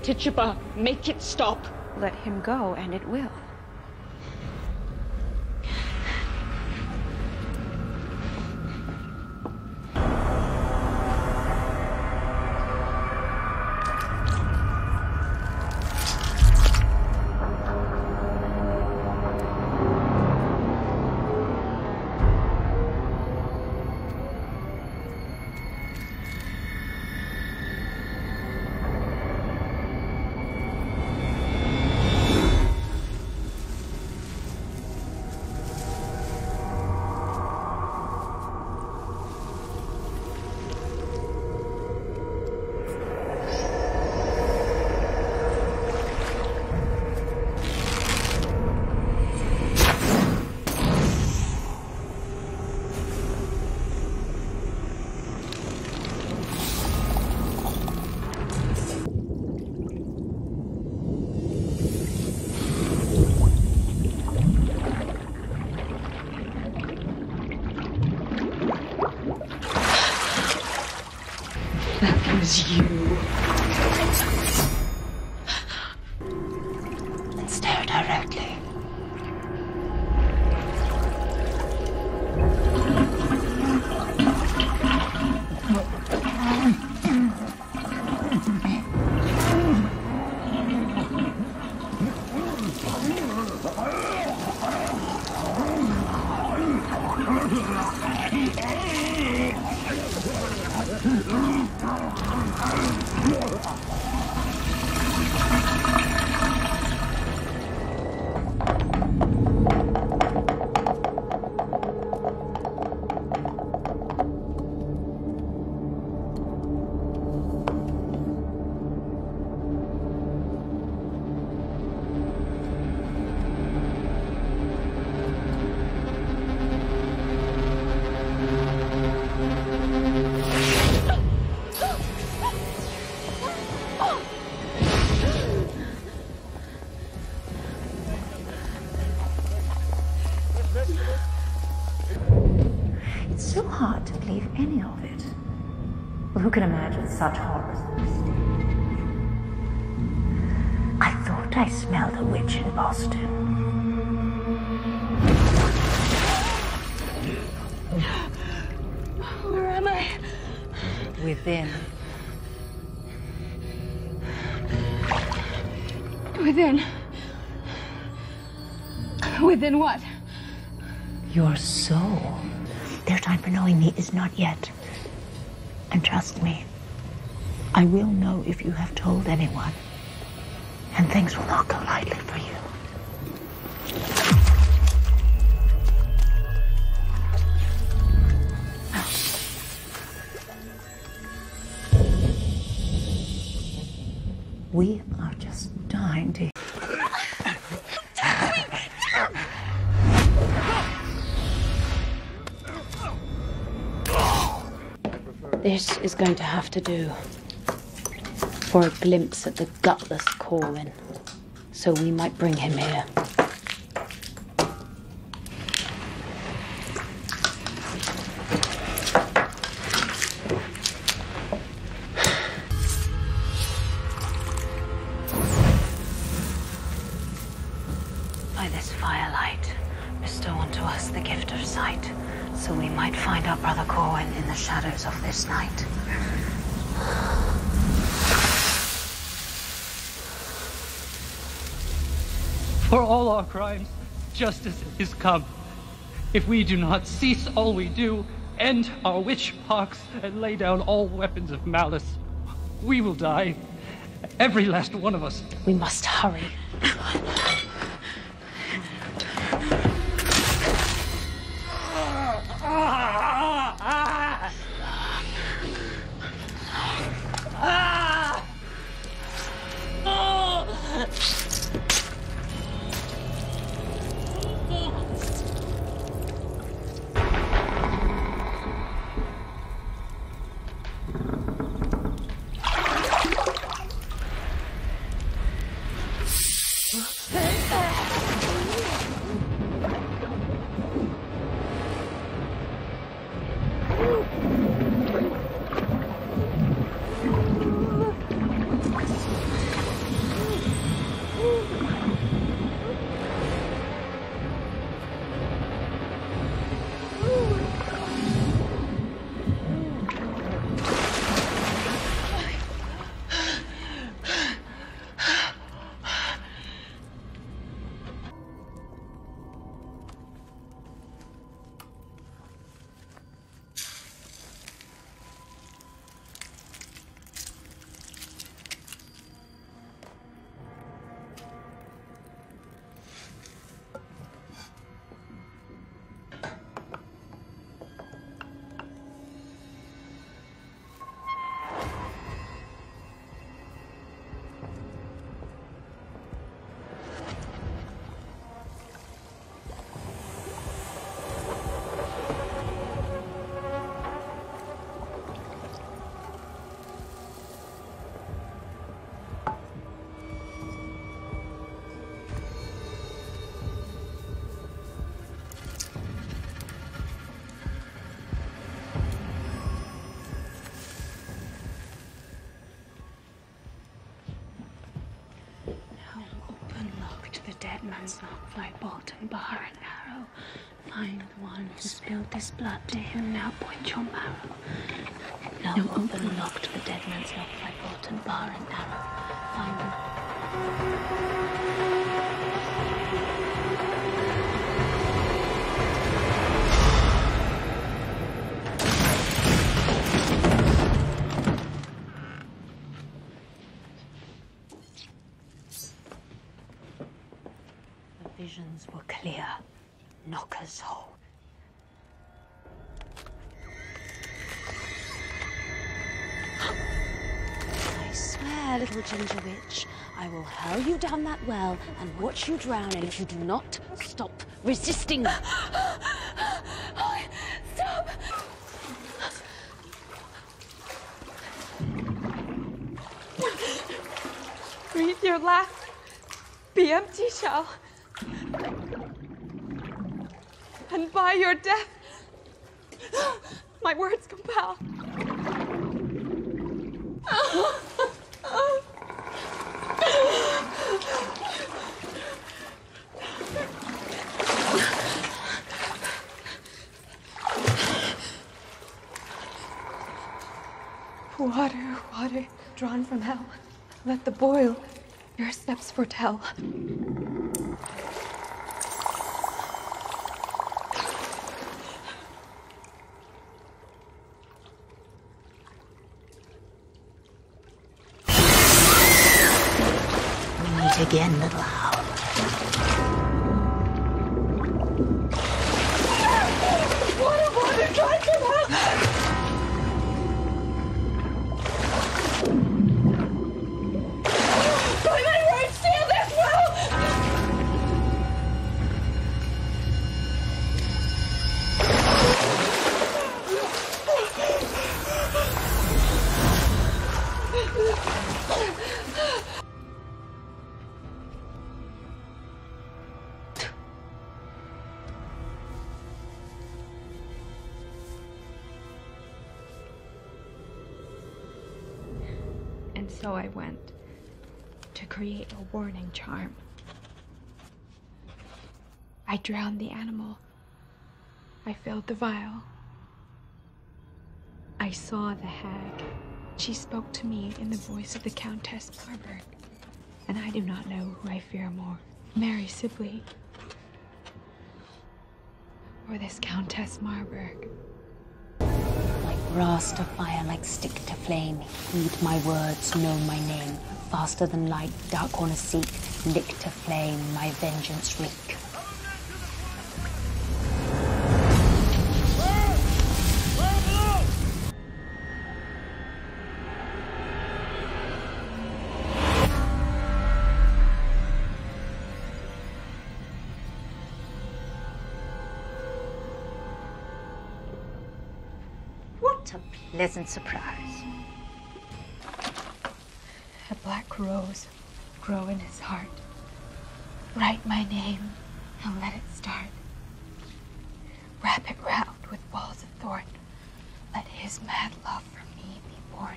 Tituba, make it stop. Let him go, and it will. That was you. And stare directly. It's so hard to believe any of it. Well, who can imagine such horrors? I thought I smelled a witch in Boston. Where am I? Within. Within. Within what? Your soul. Their time for knowing me is not yet. And trust me, I will know if you have told anyone. And things will not go lightly for you. We are just dying to... This is going to have to do for a glimpse at the gutless Corwin, so we might bring him here. By this firelight, bestow unto us the gift of sight, so we might find our brother Corwin in the shadows of this night. For all our crimes, justice is come. If we do not cease all we do, end our witch pox, and lay down all weapons of malice, we will die. Every last one of us. We must hurry. There! dead man's knock, fly bolt and bar and arrow. Find the one who spilled this blood, to him now point your marrow. Now open lock to the dead man's knock, fly bolt and bar and arrow. Find the... Visions were clear. Knocker's hole. I swear, little ginger witch, I will hurl you down that well and watch you drown if you do not stop resisting. Stop! Breathe your last. Be empty shell. And by your death, my words compel. Water, water, drawn from hell, let the boil your steps foretell. Again, little owl. Water, try to help! By my word, seal this well! And so I went to create a warning charm. I drowned the animal. I filled the vial. I saw the hag. She spoke to me in the voice of the Countess Marburg. And I do not know who I fear more, Mary Sibley or this Countess Marburg. Like brass to fire, like stick to flame. Heed my words, know my name. Faster than light, dark corners seek. Lick to flame, my vengeance wreak. What a pleasant surprise. A black rose grow in his heart. Write my name and let it start. Wrap it round with balls of thorn. Let his mad love for me be born.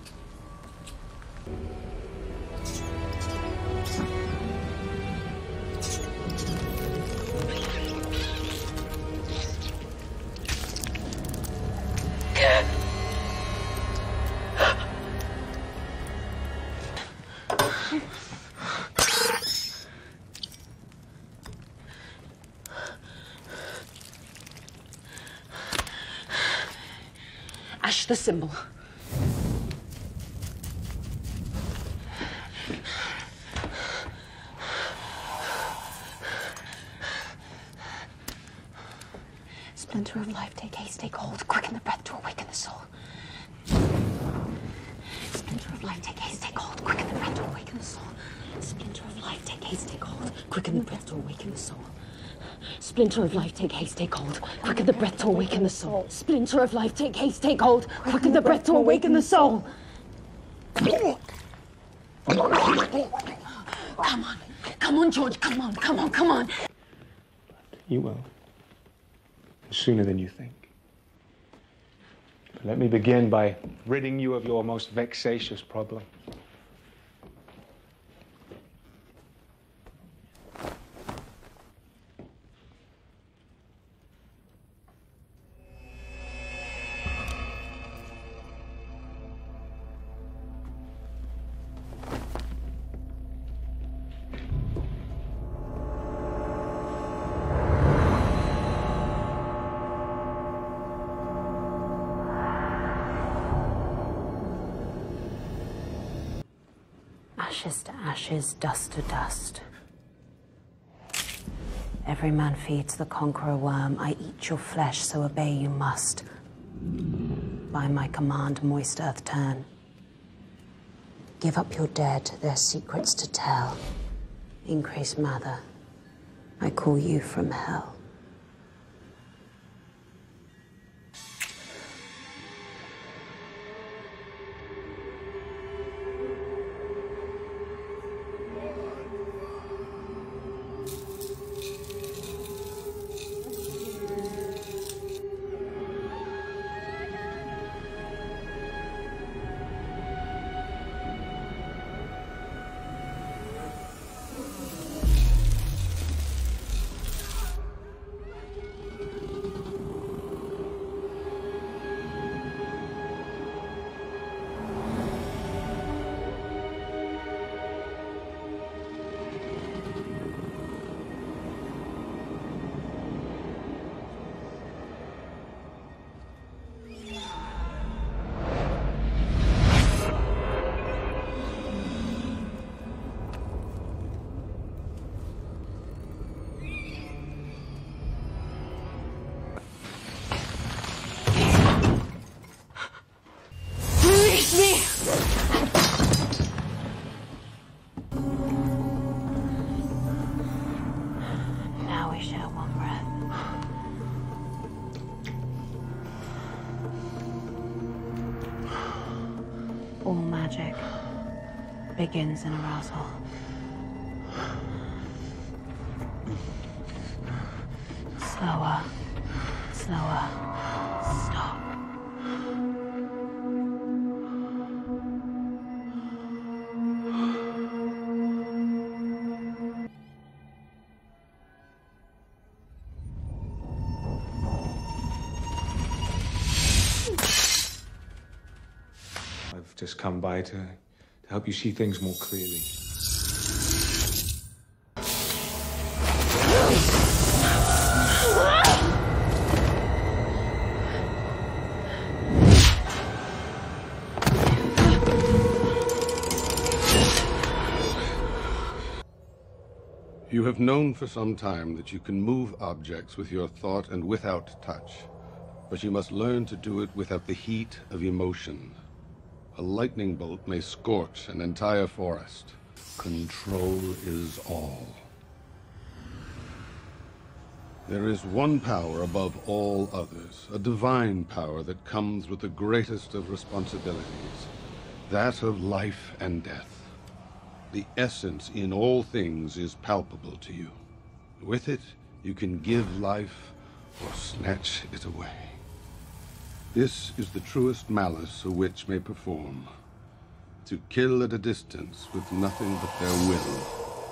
Ash the symbol. Splinter of life, take haste, take hold. Quicken the breath to awaken the soul. Splinter of life, take haste, take hold. Quicken the breath to awaken the soul. Splinter of life, take haste, take hold. Quicken the breath to awaken the soul. Splinter of life, take haste, take hold. Quicken the breath to awaken the soul. Splinter of life, take haste, take hold. Quicken the breath to awaken the soul. Come on, George, come on. You will. Sooner than you think. But let me begin by ridding you of your most vexatious problem. Ashes to ashes, dust to dust. Every man feeds the conqueror worm. I eat your flesh, so obey you must. By my command, moist earth turn. Give up your dead, their secrets to tell. Increase Mather. I call you from hell. All magic begins in arousal. Slower, slower, stop. I've just come by to help you see things more clearly. You have known for some time that you can move objects with your thought and without touch, but you must learn to do it without the heat of emotion. A lightning bolt may scorch an entire forest. Control is all. There is one power above all others, a divine power that comes with the greatest of responsibilities, that of life and death. The essence in all things is palpable to you. With it, you can give life or snatch it away. This is the truest malice a witch may perform. To kill at a distance with nothing but their will.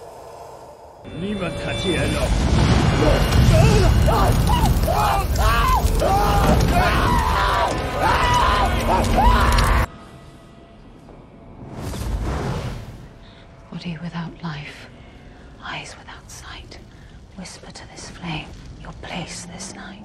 Body without life, eyes without sight. Whisper to this flame your place this night.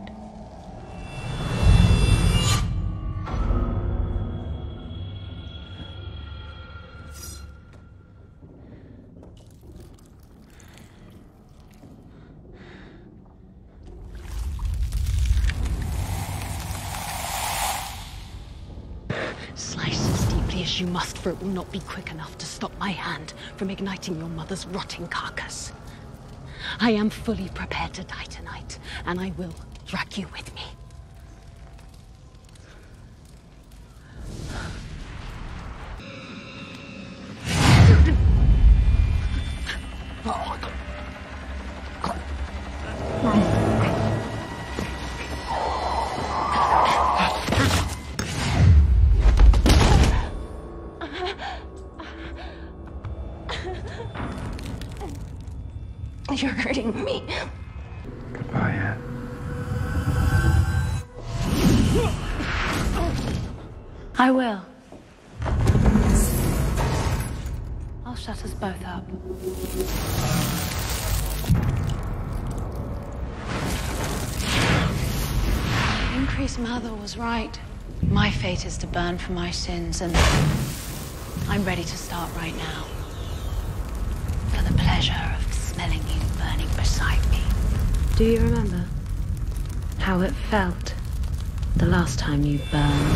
Slice as deeply as you must, for it will not be quick enough to stop my hand from igniting your mother's rotting carcass. I am fully prepared to die tonight, and I will drag you with me. You're hurting me. Goodbye, Anne. I will. I'll shut us both up. Increase Mather was right. My fate is to burn for my sins, and I'm ready to start right now. for the pleasure of smelling you burning beside me. Do you remember how it felt the last time you burned?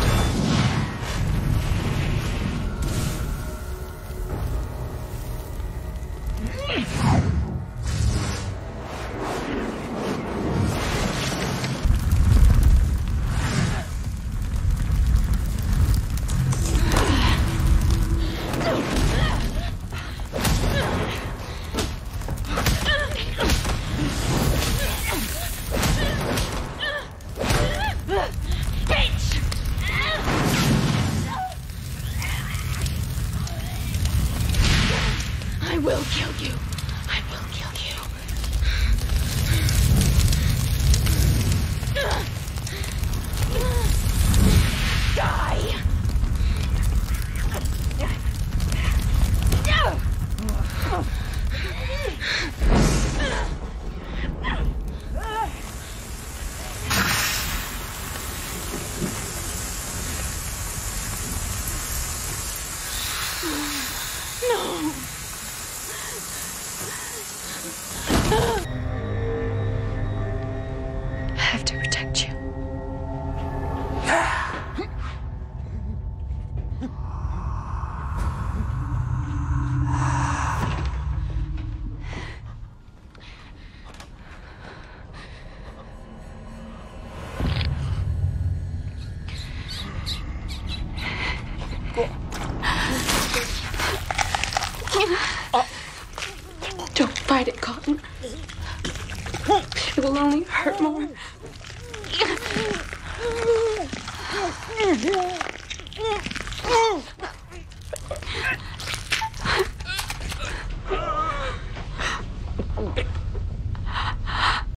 I will kill you. I will kill you. Die. No. I have to protect you. Don't fight it, Cotton. It will only hurt more.